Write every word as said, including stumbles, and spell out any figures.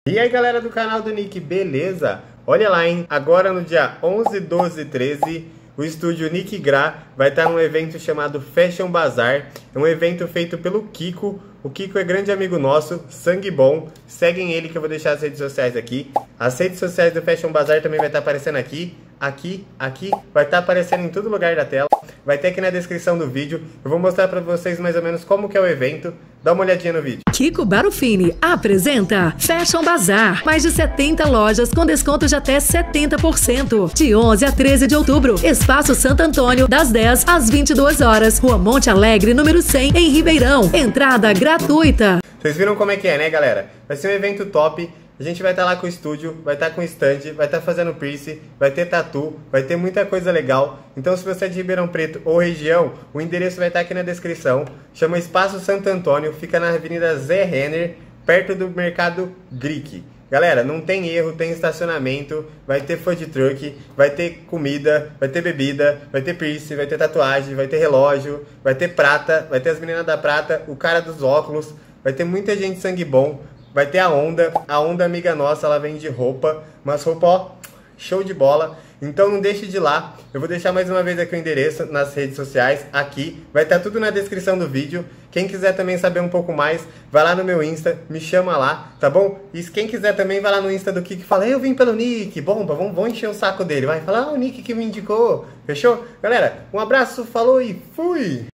E aí galera do canal do Nick, beleza? Olha lá, hein? Agora no dia onze, doze e treze, o estúdio Nick Gra vai estar num evento chamado Fashion Bazaar. É um evento feito pelo Kiko. O Kiko é grande amigo nosso, sangue bom. Seguem ele que eu vou deixar as redes sociais aqui. As redes sociais do Fashion Bazaar também vai estar aparecendo aqui, aqui, aqui. Vai estar aparecendo em todo lugar da tela. Vai ter aqui na descrição do vídeo. Eu vou mostrar pra vocês mais ou menos como que é o evento. Dá uma olhadinha no vídeo. Kiko Barufini apresenta Fashion Bazaar. Mais de setenta lojas com desconto de até setenta por cento. De onze a treze de outubro. Espaço Santo Antônio, das dez às vinte e duas horas. Rua Monte Alegre, número cem, em Ribeirão. Entrada gratuita. Vocês viram como é que é, né, galera? Vai ser um evento top. A gente vai estar lá com o estúdio, vai estar com o stand, vai estar fazendo piercing, vai ter tatu, vai ter muita coisa legal. Então se você é de Ribeirão Preto ou região, o endereço vai estar aqui na descrição. Chama Espaço Santo Antônio, fica na Avenida Zé Renner, perto do Mercado Greek. Galera, não tem erro, tem estacionamento, vai ter food truck, vai ter comida, vai ter bebida, vai ter piercing, vai ter tatuagem, vai ter relógio, vai ter prata, vai ter as meninas da prata, o cara dos óculos, vai ter muita gente sangue bom. Vai ter a Onda, a Onda amiga nossa, ela vende roupa, mas roupa, ó, show de bola. Então não deixe de ir lá, eu vou deixar mais uma vez aqui o endereço nas redes sociais, aqui. Vai estar tudo na descrição do vídeo. Quem quiser também saber um pouco mais, vai lá no meu Insta, me chama lá, tá bom? E quem quiser também, vai lá no Insta do Kiko e fala, eu vim pelo Nick, bomba, vamos, vamos encher o saco dele. Vai falar, ah, o Nick que me indicou, fechou? Galera, um abraço, falou e fui!